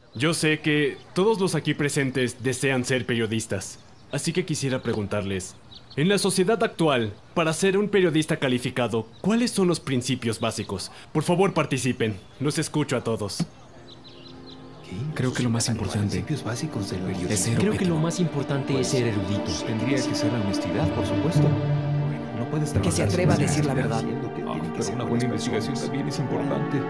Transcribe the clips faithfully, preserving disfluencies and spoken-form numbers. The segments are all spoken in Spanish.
Yo sé que todos los aquí presentes desean ser periodistas, así que quisiera preguntarles, en la sociedad actual, para ser un periodista calificado, ¿cuáles son los principios básicos? Por favor, participen. Los escucho a todos. Creo que lo más importante es ser Creo que lo más importante es ser erudito. Tendría que ser la honestidad, por supuesto. No puedes Que se atreva a decir la verdad. Ah, pero una buena investigación también es importante.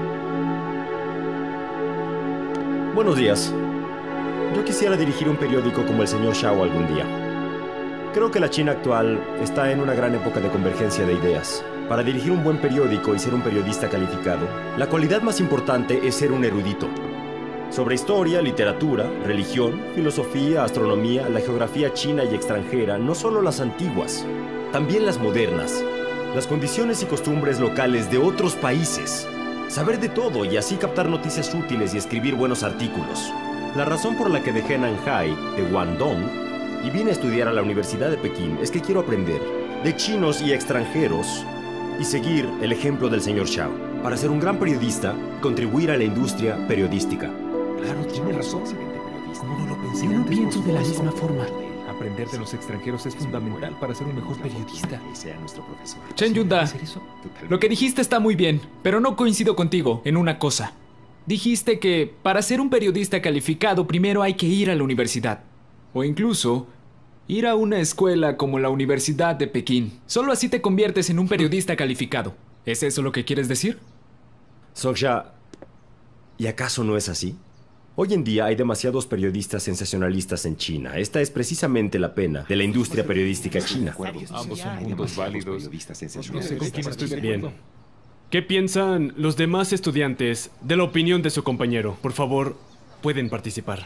Buenos días. Yo quisiera dirigir un periódico como el señor Shao algún día. Creo que la China actual está en una gran época de convergencia de ideas. Para dirigir un buen periódico y ser un periodista calificado, la cualidad más importante es ser un erudito. Sobre historia, literatura, religión, filosofía, astronomía, la geografía china y extranjera, no solo las antiguas, también las modernas, las condiciones y costumbres locales de otros países. Saber de todo y así captar noticias útiles y escribir buenos artículos. La razón por la que dejé Nanhai de Guangdong y vine a estudiar a la Universidad de Pekín es que quiero aprender de chinos y extranjeros y seguir el ejemplo del señor Shao para ser un gran periodista y contribuir a la industria periodística. Claro, tiene razón. ¿Cómo no lo pensé Yo no antes? pienso de la misma forma. Aprender de los extranjeros es fundamental para ser un mejor periodista. Chen Yunda, lo que dijiste está muy bien, pero no coincido contigo en una cosa. Dijiste que para ser un periodista calificado primero hay que ir a la universidad. O incluso ir a una escuela como la Universidad de Pekín. Solo así te conviertes en un periodista calificado. ¿Es eso lo que quieres decir? Soksha, ¿y acaso no es así? Hoy en día hay demasiados periodistas sensacionalistas en China. Esta es precisamente la pena de la industria periodística china. Ambos son mundos válidos. No sé con quién estoy de Bien. acuerdo. ¿Qué piensan los demás estudiantes de la opinión de su compañero? Por favor, pueden participar.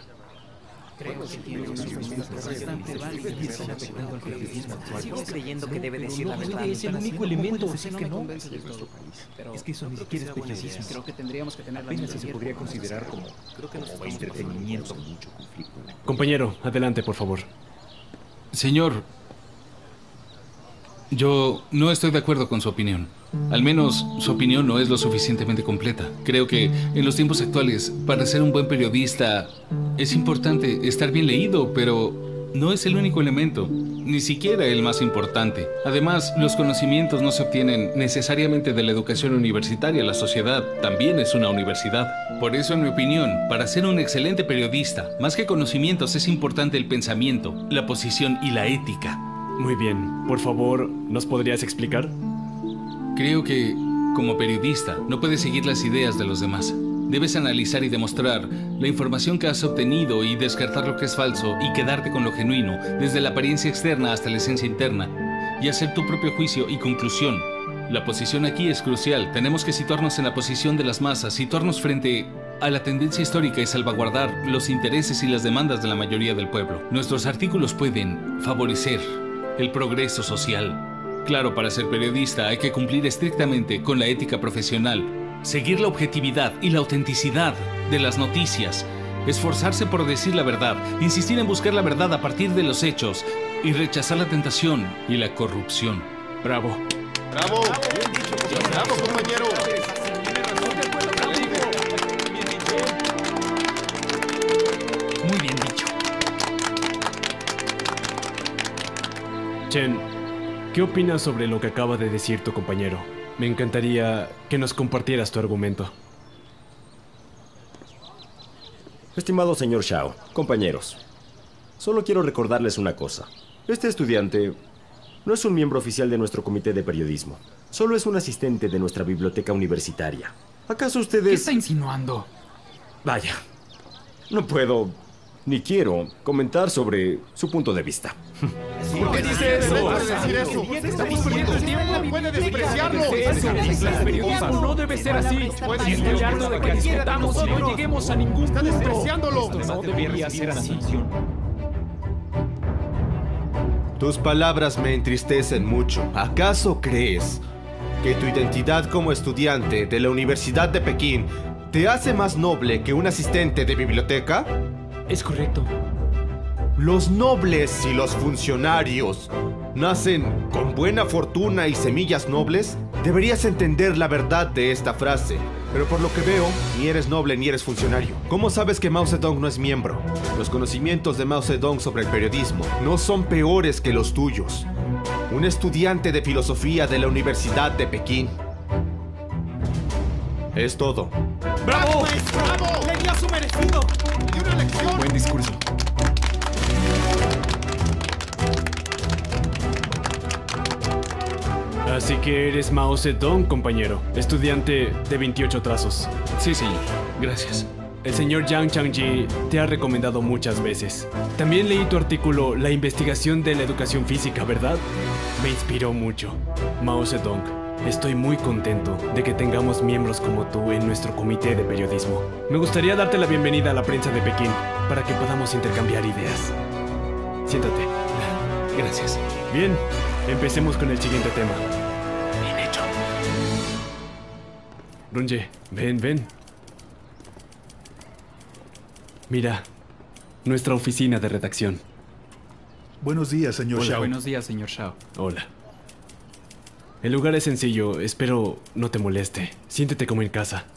Sigo creyendo que debe decir la verdad. Es el único elemento. que no. Es que eso ni siquiera es periodismo. Creo que tendríamos que tener la Apenas si se podría considerar como, como entretenimiento. Compañero, adelante, por favor. Señor, yo no estoy de acuerdo con su opinión. Al menos su opinión no es lo suficientemente completa. Creo que en los tiempos actuales, para ser un buen periodista, es importante estar bien leído, pero no es el único elemento, ni siquiera el más importante. Además, los conocimientos no se obtienen necesariamente de la educación universitaria. La sociedad también es una universidad. Por eso, en mi opinión, para ser un excelente periodista, más que conocimientos, es importante el pensamiento, la posición y la ética. Muy bien. Por favor, ¿nos podrías explicar? Creo que, como periodista, no puedes seguir las ideas de los demás. Debes analizar y demostrar la información que has obtenido y descartar lo que es falso y quedarte con lo genuino, desde la apariencia externa hasta la esencia interna, y hacer tu propio juicio y conclusión. La posición aquí es crucial. Tenemos que situarnos en la posición de las masas, situarnos frente a la tendencia histórica y salvaguardar los intereses y las demandas de la mayoría del pueblo. Nuestros artículos pueden favorecer el progreso social. Claro, para ser periodista hay que cumplir estrictamente con la ética profesional, seguir la objetividad y la autenticidad de las noticias, esforzarse por decir la verdad, insistir en buscar la verdad a partir de los hechos y rechazar la tentación y la corrupción. Bravo. ¡Bravo! Bien dicho, ¡bravo, compañero! Muy bien dicho. Chen, ¿qué opinas sobre lo que acaba de decir tu compañero? Me encantaría que nos compartieras tu argumento. Estimado señor Shao, compañeros, solo quiero recordarles una cosa. Este estudiante no es un miembro oficial de nuestro comité de periodismo. Solo es un asistente de nuestra biblioteca universitaria. ¿Acaso ustedes...? ¿Qué está insinuando? Vaya, no puedo ni quiero comentar sobre su punto de vista. ¿Por qué dice eso? ¿Cómo puede decir eso? Estamos perdiendo el tiempo. ¿Cómo puede despreciarlo? El periodismo no debe ser así. Estoy harto de que discutamos y no lleguemos a ningún punto. Está despreciándolo. Esto no debería ser así. Tus palabras me entristecen mucho. ¿Acaso crees que tu identidad como estudiante de la Universidad de Pekín te hace más noble que un asistente de biblioteca? Es correcto. Los nobles y los funcionarios nacen con buena fortuna y semillas nobles. Deberías entender la verdad de esta frase. Pero por lo que veo, ni eres noble ni eres funcionario. ¿Cómo sabes que Mao Zedong no es miembro? Los conocimientos de Mao Zedong sobre el periodismo no son peores que los tuyos. Un estudiante de filosofía de la Universidad de Pekín. Es todo. ¡Bravo! maestro! ¡Bravo! ¡Le dio su merecido! ¡Y una lección! Buen discurso. Así que eres Mao Zedong, compañero. Estudiante de veintiocho trazos. Sí, señor. Gracias. El señor Yang Changji te ha recomendado muchas veces. También leí tu artículo La investigación de la educación física, ¿verdad? Me inspiró mucho. Mao Zedong, estoy muy contento de que tengamos miembros como tú en nuestro comité de periodismo. Me gustaría darte la bienvenida a la prensa de Pekín para que podamos intercambiar ideas. Siéntate. Gracias. Bien, empecemos con el siguiente tema. Bien hecho. Runje, ven, ven. Mira, nuestra oficina de redacción. Buenos días, señor Hola. Shao. Buenos días, señor Shao. Hola. El lugar es sencillo, espero no te moleste. Siéntete como en casa.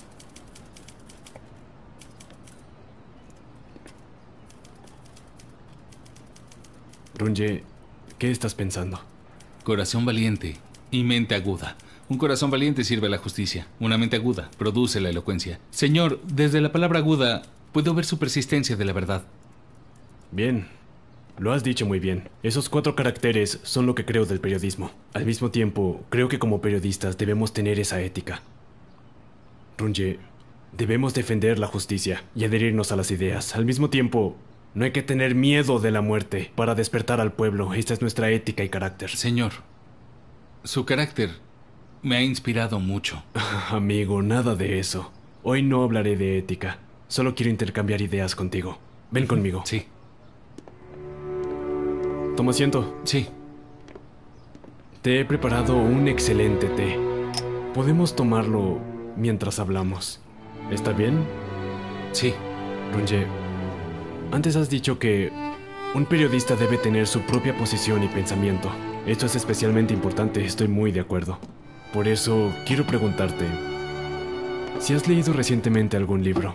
Runje, ¿qué estás pensando? Corazón valiente y mente aguda. Un corazón valiente sirve a la justicia. Una mente aguda produce la elocuencia. Señor, desde la palabra aguda puedo ver su persistencia de la verdad. Bien, lo has dicho muy bien. Esos cuatro caracteres son lo que creo del periodismo. Al mismo tiempo, creo que como periodistas debemos tener esa ética. Runje, debemos defender la justicia y adherirnos a las ideas. Al mismo tiempo, no hay que tener miedo de la muerte para despertar al pueblo. Esta es nuestra ética y carácter. Señor, su carácter me ha inspirado mucho. Amigo, nada de eso. Hoy no hablaré de ética. Solo quiero intercambiar ideas contigo. Ven conmigo. Sí. Toma asiento. Sí. Te he preparado un excelente té. Podemos tomarlo mientras hablamos. ¿Está bien? Sí. Runje, antes has dicho que un periodista debe tener su propia posición y pensamiento. Esto es especialmente importante, estoy muy de acuerdo. Por eso quiero preguntarte si has leído recientemente algún libro.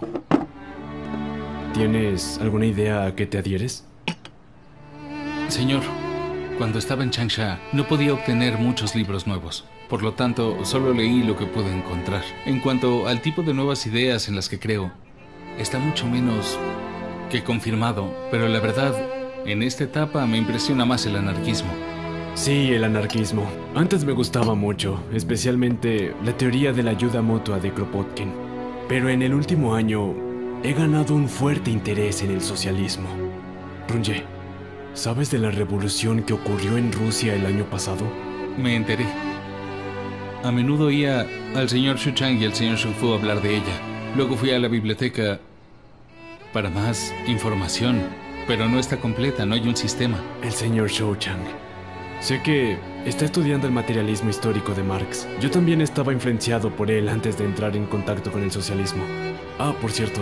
¿Tienes alguna idea a qué te adhieres? Señor, cuando estaba en Changsha no podía obtener muchos libros nuevos. Por lo tanto, solo leí lo que pude encontrar. En cuanto al tipo de nuevas ideas en las que creo, está mucho menos que confirmado. Pero la verdad, en esta etapa me impresiona más el anarquismo. Sí, el anarquismo. Antes me gustaba mucho, especialmente la teoría de la ayuda mutua de Kropotkin. Pero en el último año he ganado un fuerte interés en el socialismo. Runje, ¿sabes de la revolución que ocurrió en Rusia el año pasado? Me enteré. A menudo oía al señor Xu Chang y al señor Xu Fu hablar de ella. Luego fui a la biblioteca para más información, pero no está completa, no hay un sistema. El señor Xu Chang. Sé que está estudiando el materialismo histórico de Marx. Yo también estaba influenciado por él antes de entrar en contacto con el socialismo. Ah, por cierto.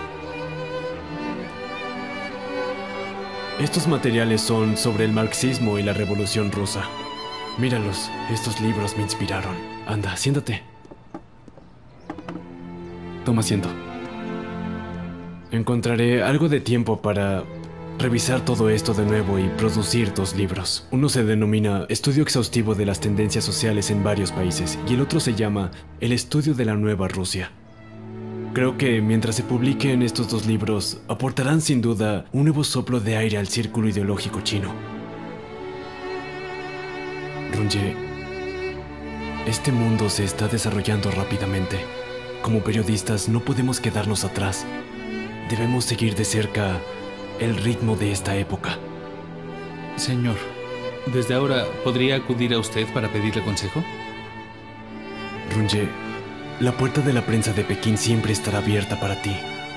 Estos materiales son sobre el marxismo y la revolución rusa. Míralos, estos libros me inspiraron. Anda, siéntate. Toma asiento. Encontraré algo de tiempo para revisar todo esto de nuevo y producir dos libros. Uno se denomina Estudio exhaustivo de las tendencias sociales en varios países y el otro se llama El estudio de la nueva Rusia. Creo que mientras se publiquen estos dos libros, aportarán sin duda un nuevo soplo de aire al círculo ideológico chino. Runje, este mundo se está desarrollando rápidamente. Como periodistas no podemos quedarnos atrás. Debemos seguir de cerca el ritmo de esta época. Señor, desde ahora, ¿podría acudir a usted para pedirle consejo? Runje, la puerta de la prensa de Pekín siempre estará abierta para ti.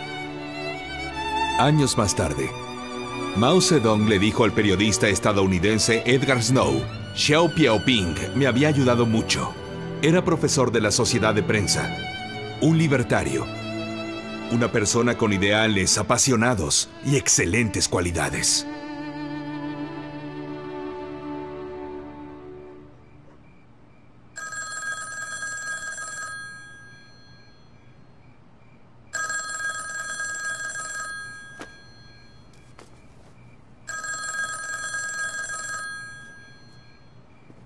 Años más tarde, Mao Zedong le dijo al periodista estadounidense Edgar Snow: Xiao Piaoping me había ayudado mucho. Era profesor de la Sociedad de Prensa, un libertario, una persona con ideales apasionados y excelentes cualidades.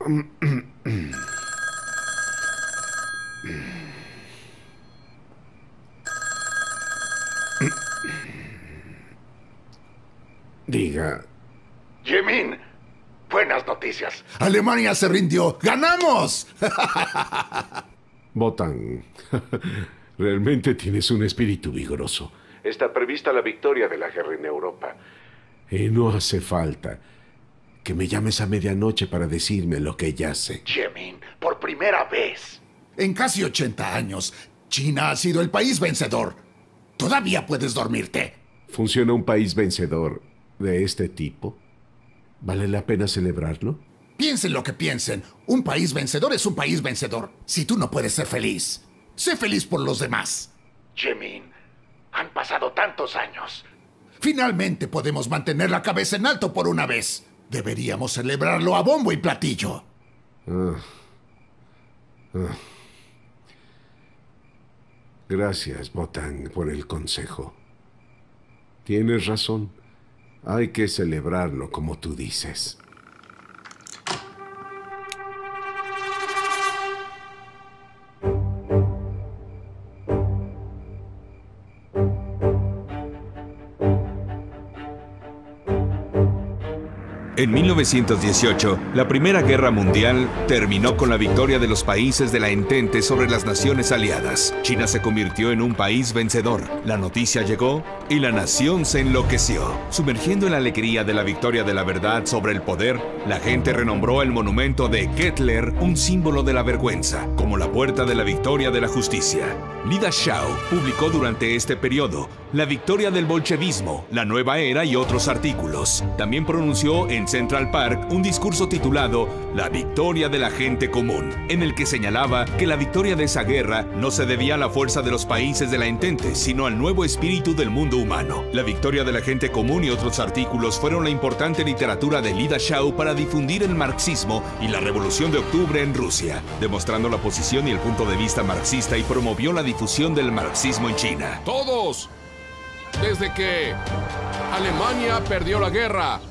Diga. Yemin, buenas noticias. Alemania se rindió. ¡Ganamos! Botan, realmente tienes un espíritu vigoroso. Está prevista la victoria de la guerra en Europa. Y no hace falta que me llames a medianoche para decirme lo que ya sé. Yemin, por primera vez. En casi ochenta años, China ha sido el país vencedor. Todavía puedes dormirte. ¿Funciona un país vencedor de este tipo? ¿Vale la pena celebrarlo? Piensen lo que piensen. Un país vencedor es un país vencedor. Si tú no puedes ser feliz, sé feliz por los demás. Yemin, han pasado tantos años. Finalmente podemos mantener la cabeza en alto por una vez. Deberíamos celebrarlo a bombo y platillo. Ah. Ah. Gracias, Botan, por el consejo. Tienes razón. Hay que celebrarlo como tú dices. En mil novecientos dieciocho, la Primera Guerra Mundial terminó con la victoria de los países de la Entente sobre las naciones aliadas. China se convirtió en un país vencedor. La noticia llegó y la nación se enloqueció. Sumergiendo en la alegría de la victoria de la verdad sobre el poder, la gente renombró el monumento de Kettler un símbolo de la vergüenza, como la puerta de la victoria de la justicia. Li Dashao publicó durante este periodo La victoria del bolchevismo, la nueva era y otros artículos. También pronunció en Central Park un discurso titulado La victoria de la gente común, en el que señalaba que la victoria de esa guerra no se debía a la fuerza de los países de la Entente, sino al nuevo espíritu del mundo humano. La victoria de la gente común y otros artículos fueron la importante literatura de Li Dashao para difundir el marxismo y la Revolución de Octubre en Rusia, demostrando la posición y el punto de vista marxista, y promovió la difusión del marxismo en China. ¡Todos! Desde que Alemania perdió la guerra,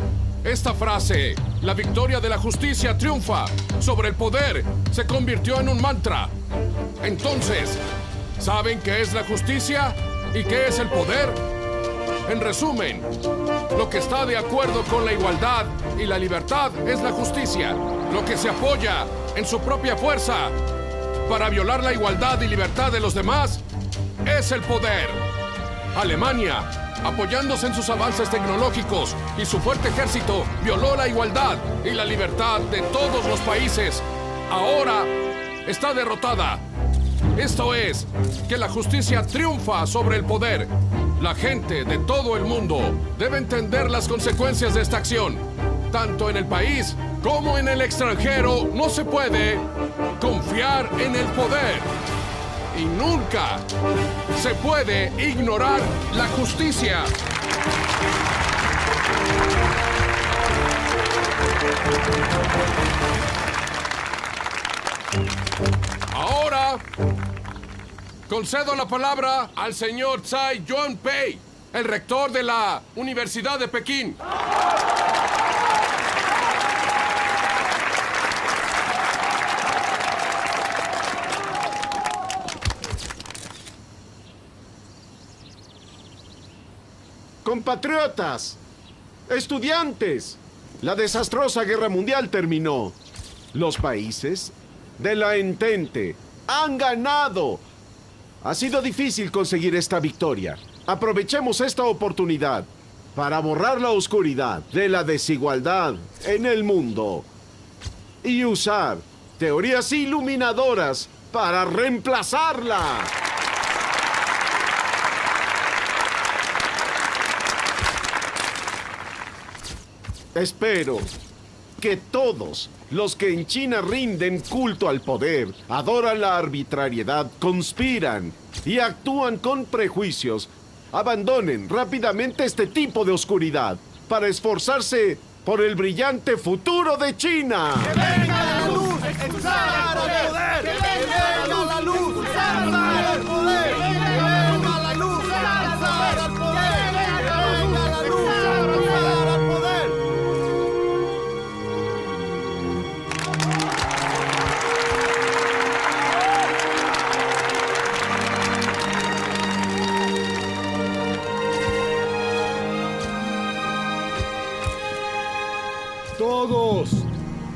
esta frase, la victoria de la justicia triunfa sobre el poder, se convirtió en un mantra. Entonces, ¿saben qué es la justicia y qué es el poder? En resumen, lo que está de acuerdo con la igualdad y la libertad es la justicia. Lo que se apoya en su propia fuerza para violar la igualdad y libertad de los demás es el poder. Alemania, apoyándose en sus avances tecnológicos y su fuerte ejército, violó la igualdad y la libertad de todos los países. Ahora está derrotada. Esto es, que la justicia triunfa sobre el poder. La gente de todo el mundo debe entender las consecuencias de esta acción. Tanto en el país como en el extranjero, no se puede confiar en el poder. Y nunca se puede ignorar la justicia. Ahora concedo la palabra al señor Tsai Yuanpei, el rector de la Universidad de Pekín. Compatriotas, estudiantes, la desastrosa guerra mundial terminó. Los países de la Entente han ganado. Ha sido difícil conseguir esta victoria. Aprovechemos esta oportunidad para borrar la oscuridad de la desigualdad en el mundo y usar teorías iluminadoras para reemplazarla. Espero que todos los que en China rinden culto al poder, adoran la arbitrariedad, conspiran y actúan con prejuicios, abandonen rápidamente este tipo de oscuridad para esforzarse por el brillante futuro de China. ¡Que venga la luz! ¡Expulsar al poder! ¡Que venga la luz! ¡Expulsar al poder! ¡Que venga la luz! ¡Expulsar al poder! ¡Que venga la luz! ¡Expulsar al poder!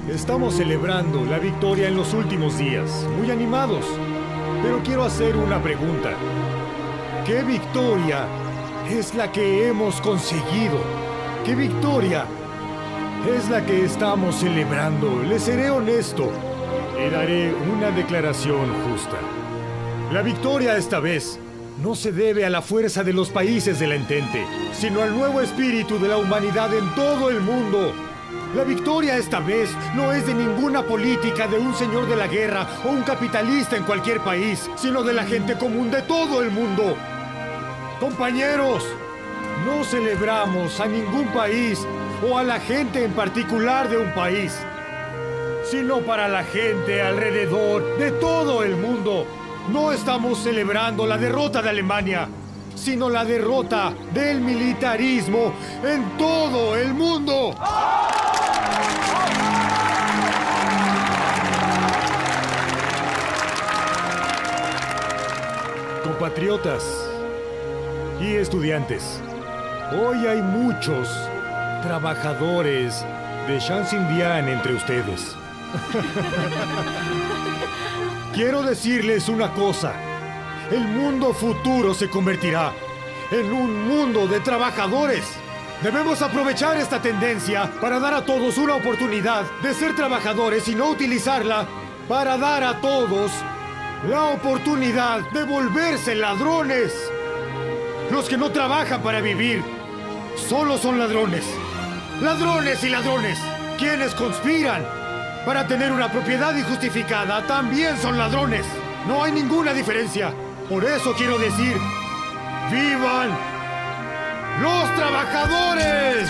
Estamos celebrando la victoria en los últimos días, muy animados. Pero quiero hacer una pregunta. ¿Qué victoria es la que hemos conseguido? ¿Qué victoria es la que estamos celebrando? Les seré honesto y daré una declaración justa. La victoria esta vez no se debe a la fuerza de los países de la Entente, sino al nuevo espíritu de la humanidad en todo el mundo. La victoria esta vez no es de ninguna política de un señor de la guerra o un capitalista en cualquier país, sino de la gente común de todo el mundo. Compañeros, no celebramos a ningún país o a la gente en particular de un país, sino para la gente alrededor de todo el mundo. No estamos celebrando la derrota de Alemania, sino la derrota del militarismo en todo el mundo. Compatriotas y estudiantes, hoy hay muchos trabajadores de Shanxindian entre ustedes. Quiero decirles una cosa. El mundo futuro se convertirá en un mundo de trabajadores. Debemos aprovechar esta tendencia para dar a todos una oportunidad de ser trabajadores y no utilizarla para dar a todos la oportunidad de volverse ladrones. Los que no trabajan para vivir solo son ladrones. Ladrones y ladrones. Quienes conspiran para tener una propiedad injustificada también son ladrones. No hay ninguna diferencia. Por eso quiero decir, ¡vivan los trabajadores!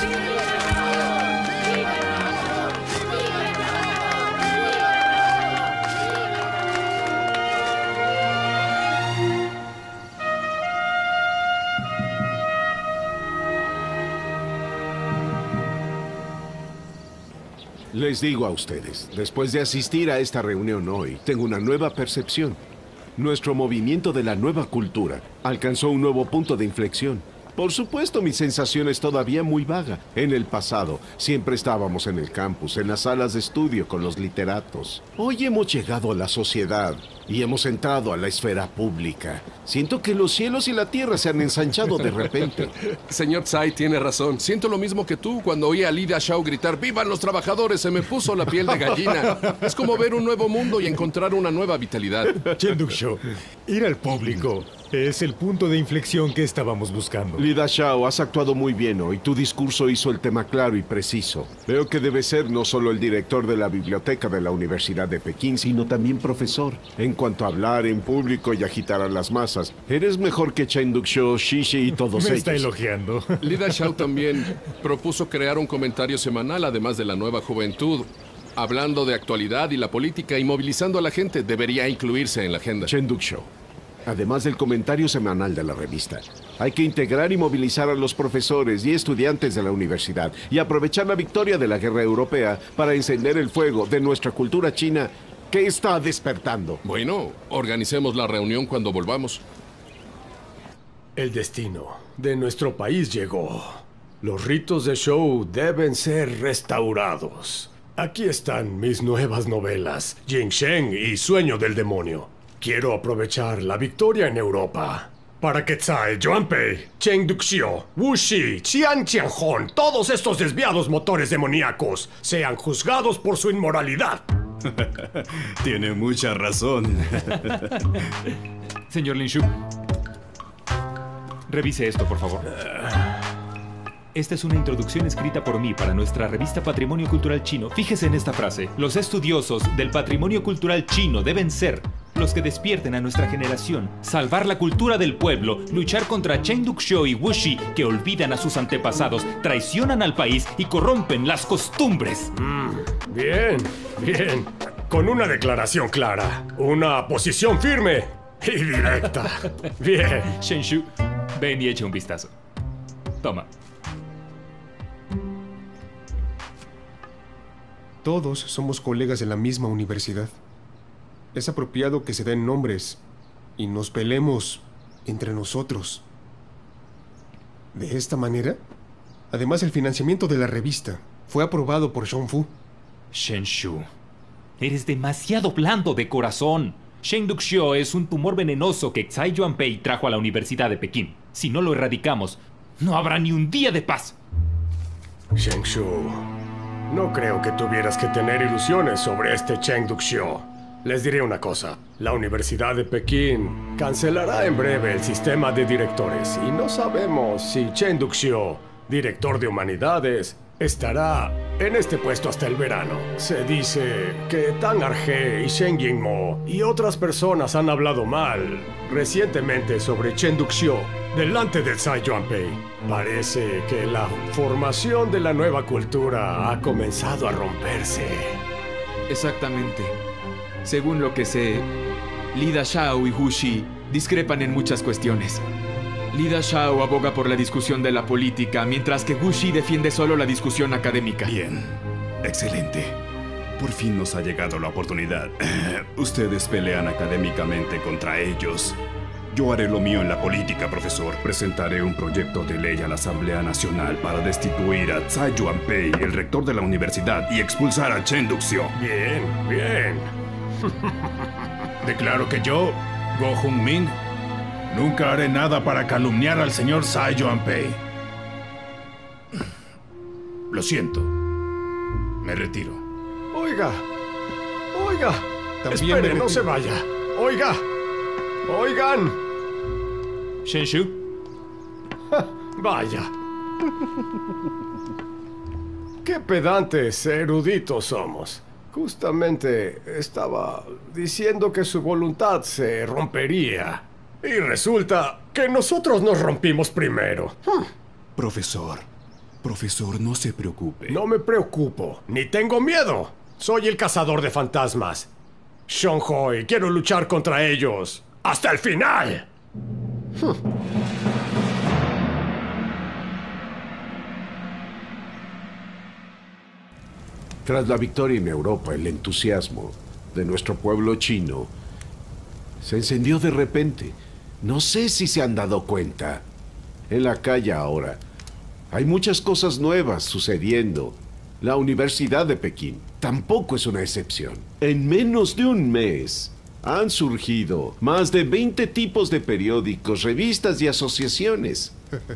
Les digo a ustedes, después de asistir a esta reunión hoy, tengo una nueva percepción. Nuestro movimiento de la nueva cultura alcanzó un nuevo punto de inflexión. Por supuesto, mi sensación es todavía muy vaga. En el pasado, siempre estábamos en el campus, en las salas de estudio con los literatos. Hoy hemos llegado a la sociedad y hemos entrado a la esfera pública. Siento que los cielos y la tierra se han ensanchado de repente. Señor Tsai tiene razón. Siento lo mismo que tú. Cuando oí a Li Dashao gritar ¡vivan los trabajadores! Se me puso la piel de gallina. Es como ver un nuevo mundo y encontrar una nueva vitalidad. Chen Duxiu, ir al público es el punto de inflexión que estábamos buscando. Li Dashao, has actuado muy bien hoy. Tu discurso hizo el tema claro y preciso. Veo que debe ser no solo el director de la biblioteca de la Universidad de Pekín, sino también profesor. En cuanto a hablar en público y agitar a las masas, eres mejor que Chen Duxiu, Shishi y todos Me ellos. está elogiando. Li Dashao también propuso crear un comentario semanal, además de la nueva juventud, hablando de actualidad y la política y movilizando a la gente. Debería incluirse en la agenda. Chen Duxiu, además del comentario semanal de la revista, hay que integrar y movilizar a los profesores y estudiantes de la universidad y aprovechar la victoria de la guerra europea para encender el fuego de nuestra cultura china que está despertando. Bueno, organicemos la reunión cuando volvamos. El destino de nuestro país llegó. Los ritos de show deben ser restaurados. Aquí están mis nuevas novelas, Jing Sheng y Sueño del Demonio. Quiero aprovechar la victoria en Europa para que Tsai, Yuanpei, Chen Duxiu, Wu Shi, Qian Qianhong, todos estos desviados motores demoníacos sean juzgados por su inmoralidad. Tiene mucha razón. Señor Lin Shu, revise esto, por favor. Esta es una introducción escrita por mí para nuestra revista Patrimonio Cultural Chino. Fíjese en esta frase. Los estudiosos del patrimonio cultural chino deben ser los que despierten a nuestra generación, salvar la cultura del pueblo, luchar contra Chen Duxiu y Wu Shi, que olvidan a sus antepasados, traicionan al país y corrompen las costumbres. Mm, bien, bien. Con una declaración clara, una posición firme y directa. Bien. Shen Shu, ven y echa un vistazo. Toma. Todos somos colegas de la misma universidad. Es apropiado que se den nombres y nos peleemos entre nosotros. De esta manera, además el financiamiento de la revista fue aprobado por Shang Fu. Shenshu, eres demasiado blando de corazón. Shen Duxiu es un tumor venenoso que Tsai Yuanpei trajo a la Universidad de Pekín. Si no lo erradicamos, no habrá ni un día de paz. Shenshu, no creo que tuvieras que tener ilusiones sobre este Shen Duxiu. Les diré una cosa. La Universidad de Pekín cancelará en breve el sistema de directores y no sabemos si Shen Duxiu, director de humanidades, estará en este puesto hasta el verano. Se dice que Tang Arge y Shen Yingmo y otras personas han hablado mal recientemente sobre Shen Duxiu delante de Tsai Yuanpei. Parece que la formación de la nueva cultura ha comenzado a romperse. Exactamente. Según lo que sé, Lida Xiao y Hu Shi discrepan en muchas cuestiones. Lida Xiao aboga por la discusión de la política, mientras que Hu Shi defiende solo la discusión académica. Bien, excelente. Por fin nos ha llegado la oportunidad. Ustedes pelean académicamente contra ellos. Yo haré lo mío en la política, profesor. Presentaré un proyecto de ley a la Asamblea Nacional para destituir a Tsai Yuanpei, el rector de la universidad, y expulsar a Shen Duxiu. Bien, bien. Declaro que yo, Go Hun-min, nunca haré nada para calumniar al señor Tsai Yuanpei. Lo siento. Me retiro. Oiga, oiga. También Espere, me no se vaya. Oiga, oigan. Shenshu. Vaya. Qué pedantes, eruditos somos. Justamente estaba diciendo que su voluntad se rompería. Y resulta que nosotros nos rompimos primero. Profesor, profesor, no se preocupe. No me preocupo, ni tengo miedo. Soy el cazador de fantasmas. Shonghoi, quiero luchar contra ellos. ¡Hasta el final! Tras la victoria en Europa, el entusiasmo de nuestro pueblo chino se encendió de repente. No sé si se han dado cuenta. En la calle ahora hay muchas cosas nuevas sucediendo. La Universidad de Pekín tampoco es una excepción. En menos de un mes han surgido más de veinte tipos de periódicos, revistas y asociaciones.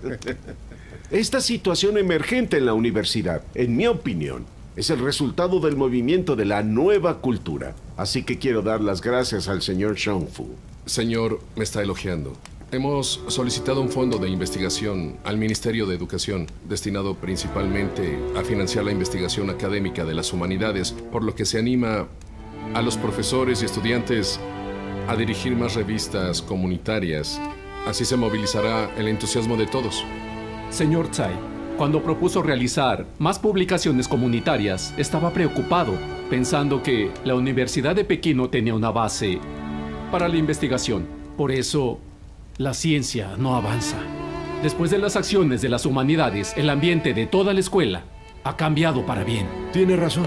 Esta situación emergente en la universidad, en mi opinión, es el resultado del movimiento de la nueva cultura. Así que quiero dar las gracias al señor Shangfu. Señor, me está elogiando. Hemos solicitado un fondo de investigación al Ministerio de Educación, destinado principalmente a financiar la investigación académica de las humanidades, por lo que se anima a los profesores y estudiantes a dirigir más revistas comunitarias. Así se movilizará el entusiasmo de todos. Señor Tsai, cuando propuso realizar más publicaciones comunitarias, estaba preocupado, pensando que la Universidad de Pekín no tenía una base para la investigación. Por eso, la ciencia no avanza. Después de las acciones de las humanidades, el ambiente de toda la escuela ha cambiado para bien. Tiene razón.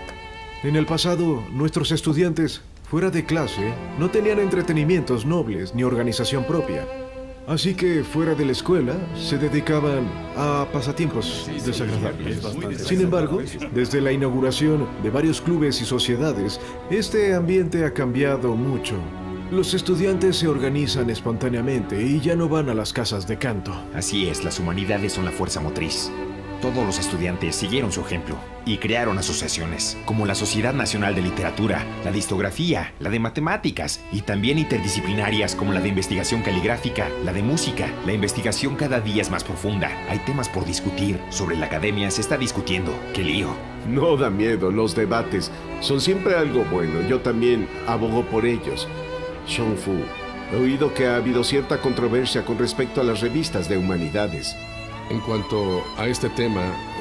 En el pasado, nuestros estudiantes, fuera de clase, no tenían entretenimientos nobles ni organización propia. Así que, fuera de la escuela, se dedicaban a pasatiempos desagradables. Sin embargo, desde la inauguración de varios clubes y sociedades, este ambiente ha cambiado mucho. Los estudiantes se organizan espontáneamente y ya no van a las casas de canto. Así es, las humanidades son la fuerza motriz. Todos los estudiantes siguieron su ejemplo y crearon asociaciones, como la Sociedad Nacional de Literatura, la de Histografía, la de Matemáticas, y también interdisciplinarias como la de Investigación Caligráfica, la de Música. La investigación cada día es más profunda. Hay temas por discutir. Sobre la academia se está discutiendo. ¡Qué lío! No da miedo, los debates son siempre algo bueno. Yo también abogo por ellos. Shangfu, he oído que ha habido cierta controversia con respecto a las revistas de humanidades. En cuanto a este tema,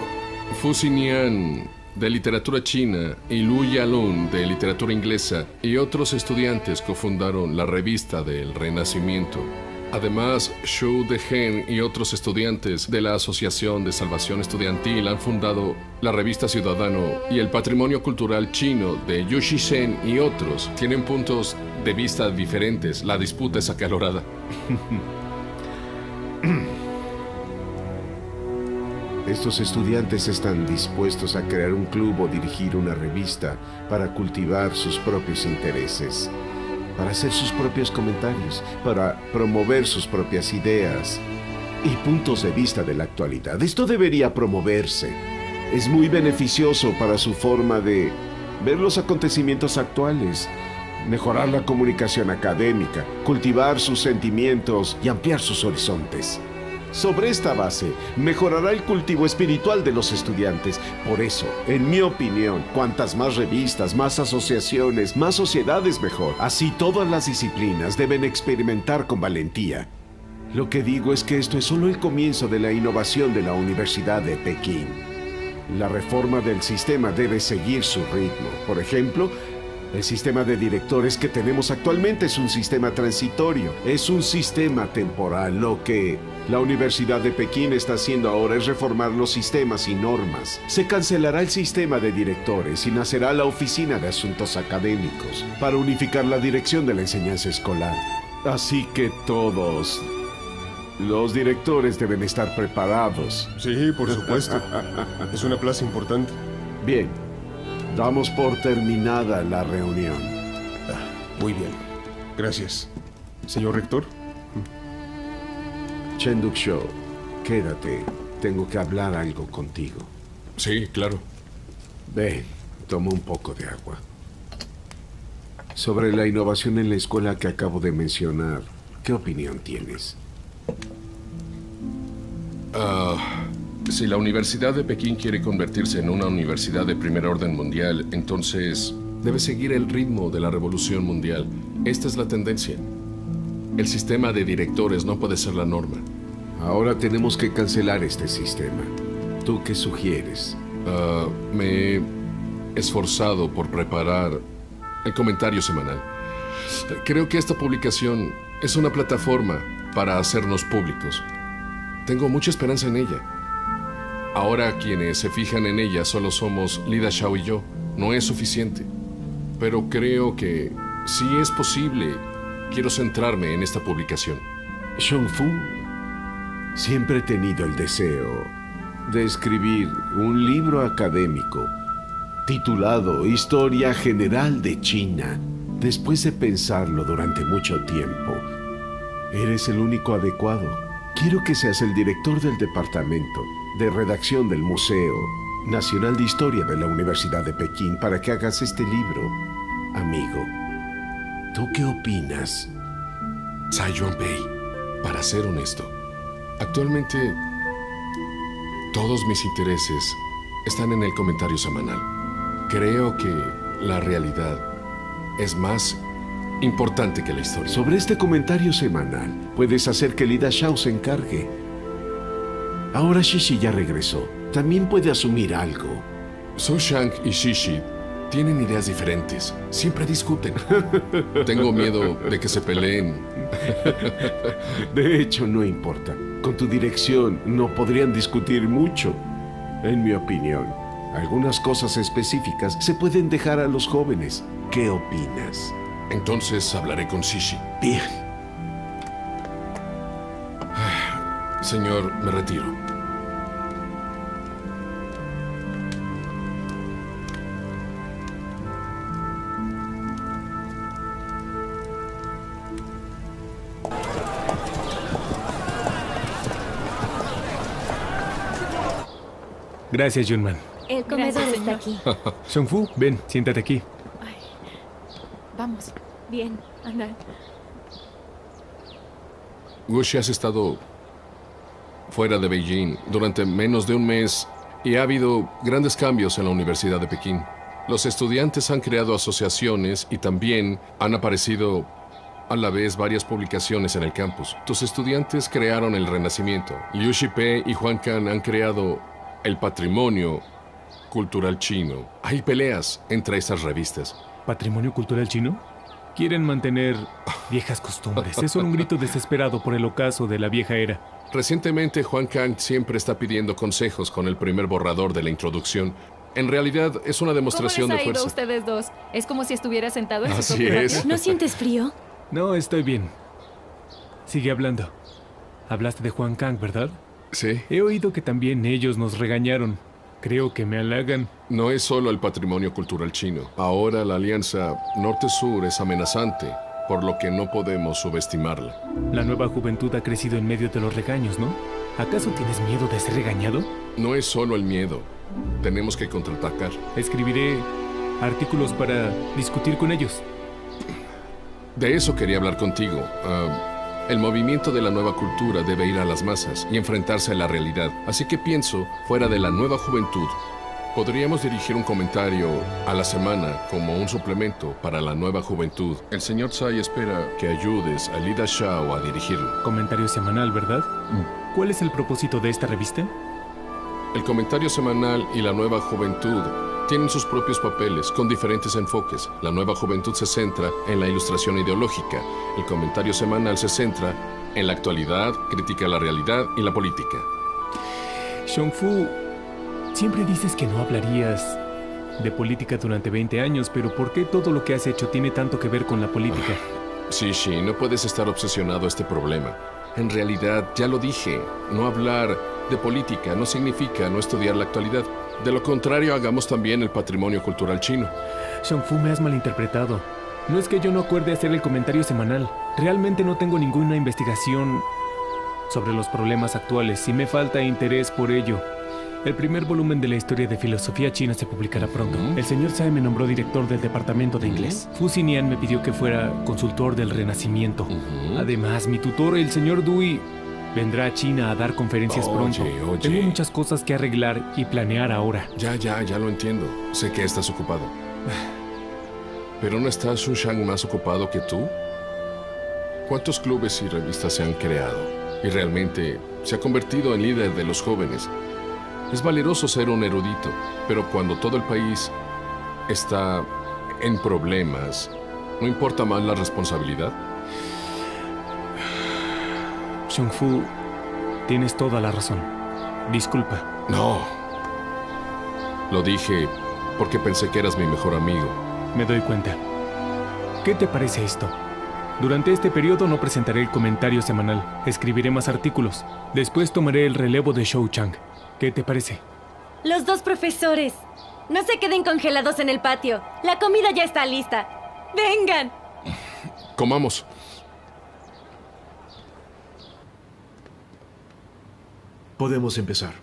Fu Xinian de literatura china y Lu Yalun de literatura inglesa y otros estudiantes cofundaron la revista del Renacimiento. Además, Xu Dehen y otros estudiantes de la Asociación de Salvación Estudiantil han fundado la revista Ciudadano, y el patrimonio cultural chino de Yu Shizhen y otros tienen puntos de vista diferentes. La disputa es acalorada. Estos estudiantes están dispuestos a crear un club o dirigir una revista para cultivar sus propios intereses, para hacer sus propios comentarios, para promover sus propias ideas y puntos de vista de la actualidad. Esto debería promoverse. Es muy beneficioso para su forma de ver los acontecimientos actuales, mejorar la comunicación académica, cultivar sus sentimientos y ampliar sus horizontes. Sobre esta base, mejorará el cultivo espiritual de los estudiantes. Por eso, en mi opinión, cuantas más revistas, más asociaciones, más sociedades, mejor. Así todas las disciplinas deben experimentar con valentía. Lo que digo es que esto es solo el comienzo de la innovación de la Universidad de Pekín. La reforma del sistema debe seguir su ritmo. Por ejemplo, el sistema de directores que tenemos actualmente es un sistema transitorio, es un sistema temporal. Lo que la Universidad de Pekín está haciendo ahora es reformar los sistemas y normas. Se cancelará el sistema de directores y nacerá la Oficina de Asuntos Académicos para unificar la dirección de la enseñanza escolar. Así que todos los directores deben estar preparados. Sí, por supuesto. Es una plaza importante. Bien. Damos por terminada la reunión. Muy bien. Gracias. Señor rector. Chen Duxiu, quédate. Tengo que hablar algo contigo. Sí, claro. Ven, toma un poco de agua. Sobre la innovación en la escuela que acabo de mencionar, ¿qué opinión tienes? Ah... Si la Universidad de Pekín quiere convertirse en una universidad de primer orden mundial, entonces debe seguir el ritmo de la revolución mundial. Esta es la tendencia. El sistema de directores no puede ser la norma. Ahora tenemos que cancelar este sistema. ¿Tú qué sugieres? Uh, me he esforzado por preparar el comentario semanal. Creo que esta publicación es una plataforma para hacernos públicos. Tengo mucha esperanza en ella. Ahora quienes se fijan en ella solo somos Lida Xiao y yo. No es suficiente. Pero creo que si es posible, quiero centrarme en esta publicación. Shang Fu, siempre he tenido el deseo de escribir un libro académico titulado Historia General de China. Después de pensarlo durante mucho tiempo, eres el único adecuado. Quiero que seas el director del departamento de redacción del Museo Nacional de Historia de la Universidad de Pekín para que hagas este libro, amigo. ¿Tú qué opinas? Tsai Yuanpei, para ser honesto, actualmente todos mis intereses están en el comentario semanal. Creo que la realidad es más importante que la historia. Sobre este comentario semanal, puedes hacer que Lida Xiao se encargue. Ahora Shishi ya regresó. También puede asumir algo. Su Shang y Shishi tienen ideas diferentes. Siempre discuten. Tengo miedo de que se peleen. De hecho, no importa. Con tu dirección no podrían discutir mucho. En mi opinión, algunas cosas específicas se pueden dejar a los jóvenes. ¿Qué opinas? Entonces hablaré con Shishi. Bien. Señor, me retiro. Gracias, Junman. El comedor Gracias, está aquí. Shang Fu, ven, siéntate aquí. Vamos. Bien, anda. Wuxi, has estado fuera de Beijing durante menos de un mes y ha habido grandes cambios en la Universidad de Pekín. Los estudiantes han creado asociaciones y también han aparecido a la vez varias publicaciones en el campus. Tus estudiantes crearon el Renacimiento. Liu Shipe y Huang Can han creado el patrimonio cultural chino. Hay peleas entre estas revistas. ¿Patrimonio cultural chino? Quieren mantener viejas costumbres. Es un grito desesperado por el ocaso de la vieja era. Recientemente, Huang Can siempre está pidiendo consejos con el primer borrador de la introducción. En realidad, es una demostración ¿Cómo de les ha ido a fuerza. ustedes dos? Es como si estuviera sentado en su Así propio es. patio. ¿No sientes frío? No, estoy bien. Sigue hablando. Hablaste de Huang Kang, ¿verdad? Sí. He oído que también ellos nos regañaron. Creo que me halagan. No es solo el patrimonio cultural chino. Ahora la alianza norte-sur es amenazante, por lo que no podemos subestimarla. La nueva juventud ha crecido en medio de los regaños, ¿no? ¿Acaso tienes miedo de ser regañado? No es solo el miedo. Tenemos que contraatacar. Escribiré artículos para discutir con ellos. De eso quería hablar contigo. Uh, el movimiento de la nueva cultura debe ir a las masas y enfrentarse a la realidad. Así que pienso, fuera de la nueva juventud, podríamos dirigir un comentario a la semana como un suplemento para la nueva juventud. El señor Tsai espera que ayudes a Lida Xiao a dirigirlo. Comentario semanal, ¿verdad? ¿Cuál es el propósito de esta revista? El comentario semanal y la nueva juventud tienen sus propios papeles, con diferentes enfoques. La nueva juventud se centra en la ilustración ideológica. El comentario semanal se centra en la actualidad, critica la realidad y la política. Xiongfu, siempre dices que no hablarías de política durante veinte años, pero ¿por qué todo lo que has hecho tiene tanto que ver con la política? Sí, sí, no puedes estar obsesionado a este problema. En realidad, ya lo dije, no hablar de política no significa no estudiar la actualidad. De lo contrario, hagamos también el patrimonio cultural chino. Xiongfu, me has malinterpretado. No es que yo no acuerde hacer el comentario semanal. Realmente no tengo ninguna investigación sobre los problemas actuales y me falta interés por ello. El primer volumen de la historia de filosofía china se publicará pronto. Uh-huh. El señor Tsai me nombró director del departamento de inglés. Uh-huh. Fu Xinian me pidió que fuera consultor del Renacimiento. Uh-huh. Además, mi tutor, el señor Dui, vendrá a China a dar conferencias oye, pronto. Oye. Tengo muchas cosas que arreglar y planear ahora. Ya, ya, ya lo entiendo. Sé que estás ocupado. ¿Pero no está Xu Shang más ocupado que tú? ¿Cuántos clubes y revistas se han creado? Y realmente se ha convertido en líder de los jóvenes. Es valeroso ser un erudito, pero cuando todo el país está en problemas, ¿no importa más la responsabilidad? Xiongfu, tienes toda la razón. Disculpa. No. Lo dije porque pensé que eras mi mejor amigo. Me doy cuenta. ¿Qué te parece esto? Durante este periodo no presentaré el comentario semanal. Escribiré más artículos. Después tomaré el relevo de Shou Chang. ¿Qué te parece? Los dos profesores. No se queden congelados en el patio. La comida ya está lista. ¡Vengan! Comamos. Podemos empezar.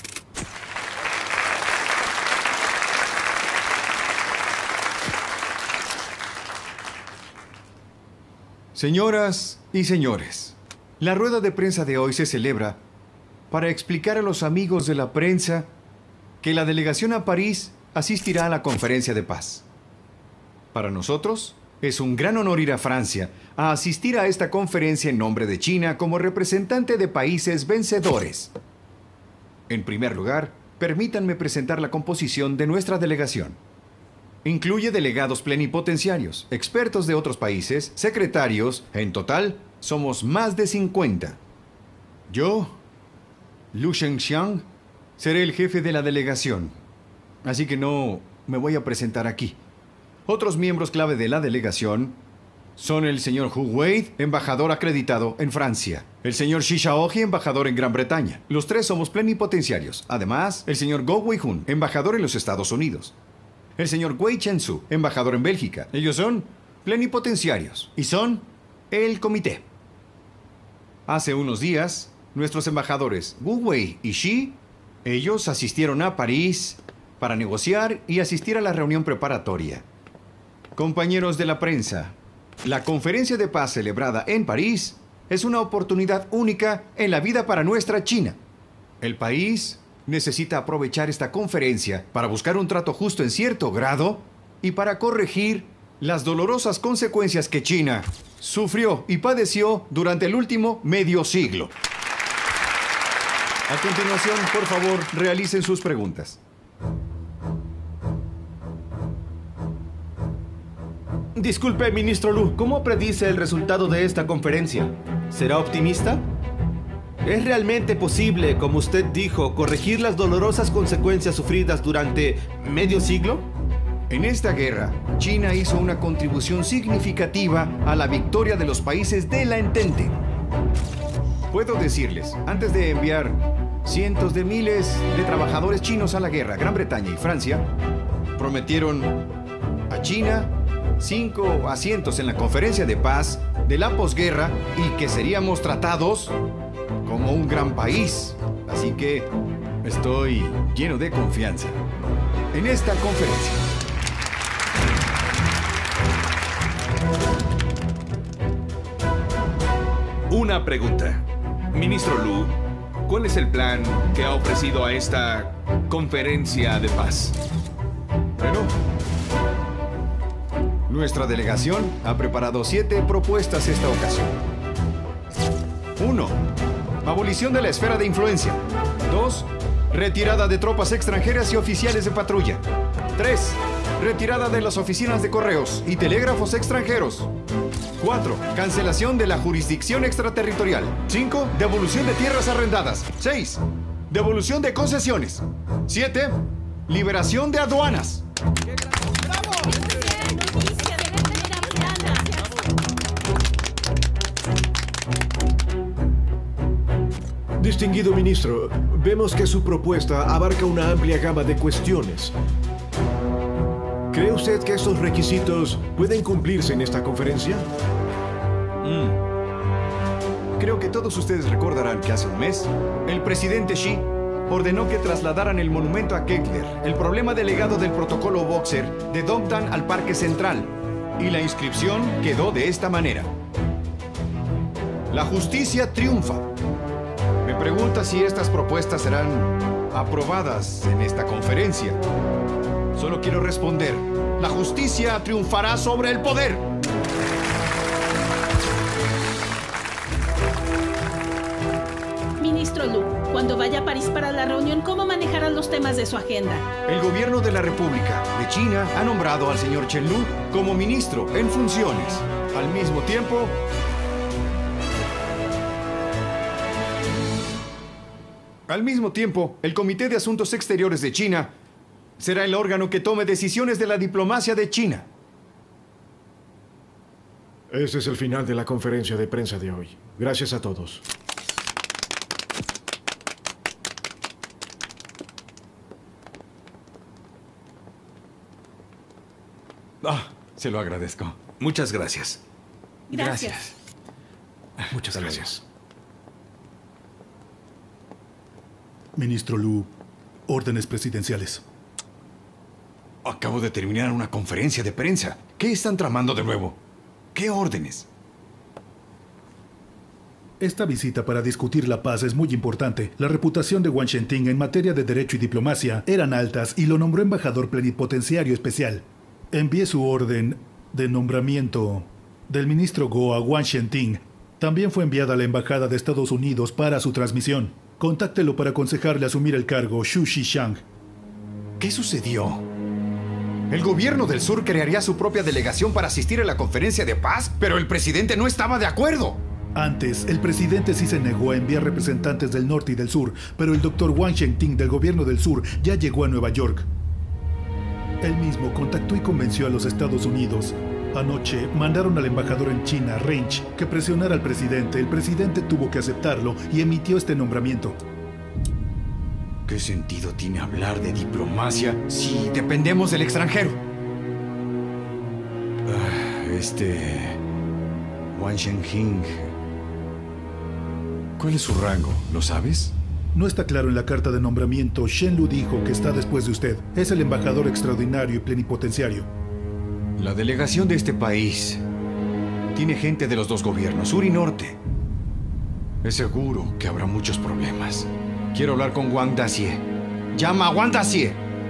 Señoras y señores, la rueda de prensa de hoy se celebra para explicar a los amigos de la prensa que la delegación a París asistirá a la conferencia de paz. Para nosotros, es un gran honor ir a Francia a asistir a esta conferencia en nombre de China como representante de países vencedores. En primer lugar, permítanme presentar la composición de nuestra delegación. Incluye delegados plenipotenciarios, expertos de otros países, secretarios. En total, somos más de cincuenta. Yo, Lu Shengxiang, seré el jefe de la delegación, así que no me voy a presentar aquí. Otros miembros clave de la delegación son el señor Hu Wei, embajador acreditado en Francia. El señor Shi Shaoji, embajador en Gran Bretaña. Los tres somos plenipotenciarios. Además, el señor Go Weihun, embajador en los Estados Unidos. El señor Wei Chensu, embajador en Bélgica. Ellos son plenipotenciarios y son el comité. Hace unos días, nuestros embajadores Wu Wei y Shi, ellos asistieron a París para negociar y asistir a la reunión preparatoria. Compañeros de la prensa, la conferencia de paz celebrada en París es una oportunidad única en la vida para nuestra China. El país necesita aprovechar esta conferencia para buscar un trato justo en cierto grado y para corregir las dolorosas consecuencias que China sufrió y padeció durante el último medio siglo. A continuación, por favor, realicen sus preguntas. Disculpe, ministro Lu, ¿cómo predice el resultado de esta conferencia? ¿Será optimista? ¿Es realmente posible, como usted dijo, corregir las dolorosas consecuencias sufridas durante medio siglo? En esta guerra, China hizo una contribución significativa a la victoria de los países de la Entente. Puedo decirles, antes de enviar cientos de miles de trabajadores chinos a la guerra. Gran Bretaña y Francia prometieron a China cinco asientos en la conferencia de paz de la posguerra y que seríamos tratados como un gran país. Así que estoy lleno de confianza en esta conferencia. Una pregunta. Ministro Lu, ¿cuál es el plan que ha ofrecido a esta conferencia de paz? Bueno, nuestra delegación ha preparado siete propuestas esta ocasión. uno. Abolición de la esfera de influencia. dos. Retirada de tropas extranjeras y oficiales de patrulla. tres. Retirada de las oficinas de correos y telégrafos extranjeros. cuatro. Cancelación de la jurisdicción extraterritorial. cinco. Devolución de tierras arrendadas. seis. Devolución de concesiones. siete. Liberación de aduanas. Distinguido ministro, vemos que su propuesta abarca una amplia gama de cuestiones. ¿Cree usted que estos requisitos pueden cumplirse en esta conferencia? Mm. Creo que todos ustedes recordarán que hace un mes, el presidente Xi ordenó que trasladaran el monumento a Kekler, el problema delegado del protocolo Boxer, de Dongtan al Parque Central. Y la inscripción quedó de esta manera. La justicia triunfa. Me pregunta si estas propuestas serán aprobadas en esta conferencia. Solo quiero responder. La justicia triunfará sobre el poder. Ministro Lu, cuando vaya a París para la reunión, ¿cómo manejará los temas de su agenda? El gobierno de la República de China ha nombrado al señor Chen Lu como ministro en funciones. Al mismo tiempo, Al mismo tiempo, el Comité de Asuntos Exteriores de China será el órgano que tome decisiones de la diplomacia de China. Este es el final de la conferencia de prensa de hoy. Gracias a todos. Ah, se lo agradezco. Muchas gracias. Gracias. Muchas gracias. Ministro Lu, órdenes presidenciales. Acabo de terminar una conferencia de prensa. ¿Qué están tramando de nuevo? ¿Qué órdenes? Esta visita para discutir la paz es muy importante. La reputación de Wang Shenting en materia de derecho y diplomacia eran altas y lo nombró embajador plenipotenciario especial. Envié su orden de nombramiento del ministro Go a Wang Shenting. También fue enviada a la embajada de Estados Unidos para su transmisión. Contáctelo para aconsejarle asumir el cargo, Xu Shishang. ¿Qué sucedió? El gobierno del sur crearía su propia delegación para asistir a la conferencia de paz, pero el presidente no estaba de acuerdo. Antes, el presidente sí se negó a enviar representantes del norte y del sur, pero el doctor Wang Shenting del gobierno del sur ya llegó a Nueva York. Él mismo contactó y convenció a los Estados Unidos. Anoche mandaron al embajador en China, Range, que presionara al presidente. El presidente tuvo que aceptarlo y emitió este nombramiento. ¿Qué sentido tiene hablar de diplomacia si dependemos del extranjero? Ah, este... Wang Shenting... ¿Cuál es su rango? ¿Lo sabes? No está claro en la carta de nombramiento. Shen Lu dijo que está después de usted. Es el embajador extraordinario y plenipotenciario. La delegación de este país tiene gente de los dos gobiernos, sur y norte. Es seguro que habrá muchos problemas. Quiero hablar con Wang Daxie. ¡Llama a Wang Daxie!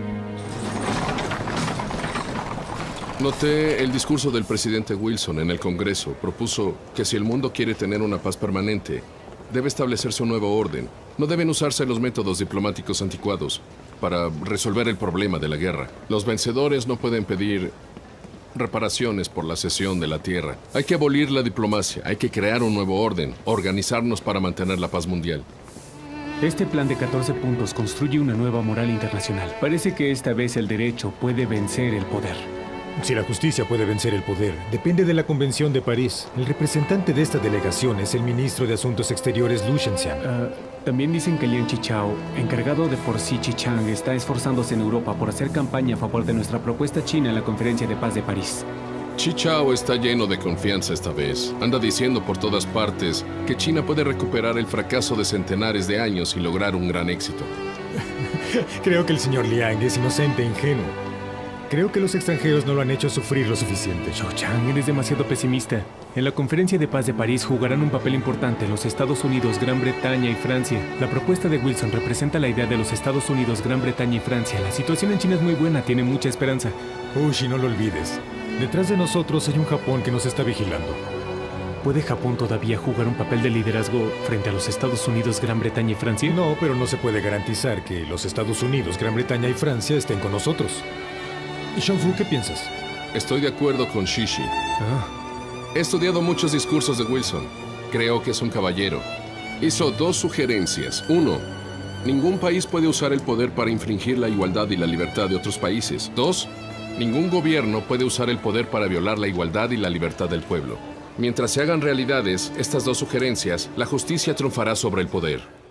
Noté el discurso del presidente Wilson en el Congreso. Propuso que si el mundo quiere tener una paz permanente, debe establecerse un nuevo orden. No deben usarse los métodos diplomáticos anticuados para resolver el problema de la guerra. Los vencedores no pueden pedir reparaciones por la cesión de la tierra. Hay que abolir la diplomacia, hay que crear un nuevo orden, organizarnos para mantener la paz mundial. Este plan de catorce puntos construye una nueva moral internacional. Parece que esta vez el derecho puede vencer el poder. Si la justicia puede vencer el poder, depende de la Convención de París. El representante de esta delegación es el ministro de Asuntos Exteriores, Lu Shenxiang. Uh, también dicen que Liang Qichao, encargado de por Xi Qichang, está esforzándose en Europa por hacer campaña a favor de nuestra propuesta china en la Conferencia de Paz de París. Qichao está lleno de confianza esta vez. Anda diciendo por todas partes que China puede recuperar el fracaso de centenares de años y lograr un gran éxito. Creo que el señor Liang es inocente e ingenuo. Creo que los extranjeros no lo han hecho sufrir lo suficiente. Zhou Chang, eres demasiado pesimista. En la Conferencia de Paz de París jugarán un papel importante los Estados Unidos, Gran Bretaña y Francia. La propuesta de Wilson representa la idea de los Estados Unidos, Gran Bretaña y Francia. La situación en China es muy buena, tiene mucha esperanza. Uy, no lo olvides. Detrás de nosotros hay un Japón que nos está vigilando. ¿Puede Japón todavía jugar un papel de liderazgo frente a los Estados Unidos, Gran Bretaña y Francia? No, pero no se puede garantizar que los Estados Unidos, Gran Bretaña y Francia estén con nosotros. ¿Y Shang-Fu, qué piensas? Estoy de acuerdo con Shishi. Ah. He estudiado muchos discursos de Wilson. Creo que es un caballero. Hizo dos sugerencias. Uno, ningún país puede usar el poder para infringir la igualdad y la libertad de otros países. Dos, ningún gobierno puede usar el poder para violar la igualdad y la libertad del pueblo. Mientras se hagan realidades estas dos sugerencias, la justicia triunfará sobre el poder.